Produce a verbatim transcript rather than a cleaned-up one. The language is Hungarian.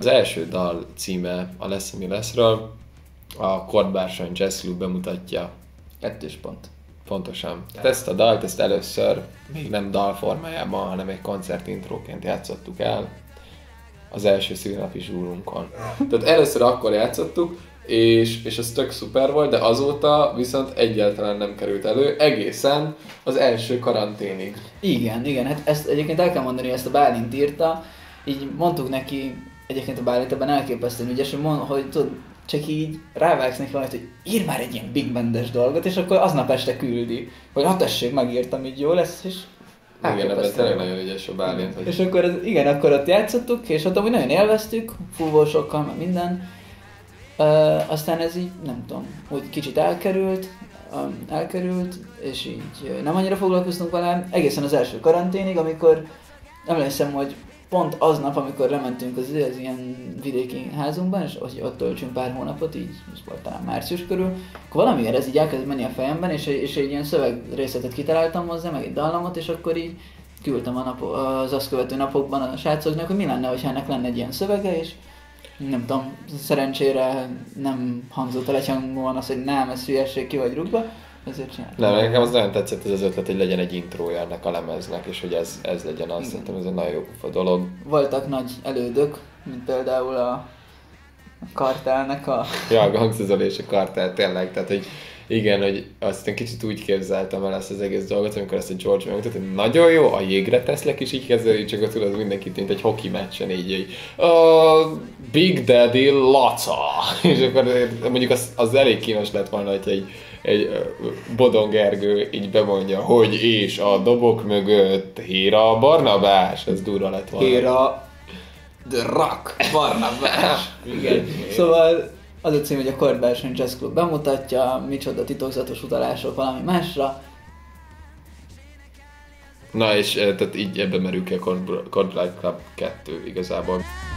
Az első dal címe a Lesz, ami leszről, a Kortbársony Jazz Club bemutatja. Kettős pont. Pontosan. Ezt a dalt, ezt először még nem dal formájában, hanem egy koncertintróként játszottuk el az első szülinapi zsúrunkon. Tehát először akkor játszottuk, és, és ez tök szuper volt, de azóta viszont egyáltalán nem került elő, egészen az első karanténig. Igen, igen, hát ezt egyébként el kell mondani, hogy ezt a Bálint írta, így mondtuk neki, egyébként a Bálint ebben elképesztően ügyes, hogy, mond, hogy tud, csak így rávágsz neki valamit, hogy ír már egy ilyen big bandes dolgot, és akkor aznap este küldi, hogy hát tessék, megírtam, így jó lesz, és igen, ebben tényleg nagyon ügyes a Bálint. Hogy... És akkor, az, igen, akkor ott játszottuk, és ott amúgy nagyon élveztük, fúvósokkal, meg minden. Uh, aztán ez így, nem tudom, úgy kicsit elkerült, um, elkerült, és így nem annyira foglalkoztunk vele, egészen az első karanténig, amikor emlékszem, hogy pont aznap, amikor lementünk az, az ilyen vidéki házunkban, és hogy ott töltsünk pár hónapot, így ez volt talán március körül, akkor valamiért ez így elkezdett menni a fejemben, és, és egy ilyen szövegrészletet kitaláltam hozzá, meg egy dallamot, és akkor így küldtem a nap, az azt követő napokban a srácoknak, hogy mi lenne, hogyha ennek lenne egy ilyen szövege, és nem tudom, szerencsére nem hangzott el egyhangúan az, hogy nem, ez hülyeség, ki vagy rúgva, ezért csináltam. Nem, nekem az nagyon tetszett ez az ötlet, hogy legyen egy intrója ennek a lemeznek, és hogy ez, ez legyen az, szerintem ez egy nagyon jó pofa dolog. Voltak nagy elődök, mint például a Kartelnek a... Ja, a gangstazol és a Kartel, tényleg, tehát hogy igen, hogy azt én kicsit úgy képzeltem el ezt az egész dolgot, amikor ezt a George megmutatta, hogy nagyon jó, a jégre teszlek, és így kezdődik, csak ott tudod mindenkit, mint egy hoki meccsen, így, így uh, Big Daddy Laca, és akkor mondjuk az, az elég kínos lett volna, hogy egy, egy Bodon Gergő így bemondja, hogy és a dobok mögött Héra Barnabás, ez durva lett volna. Héra The Rock Barnabás. Igen. Szóval az a cím, hogy a Kortbársony Jazz Club bemutatja, micsoda titokzatos utalások valami másra. Na és tehát így ebbe merül ki a Chord Life Club kettő igazából.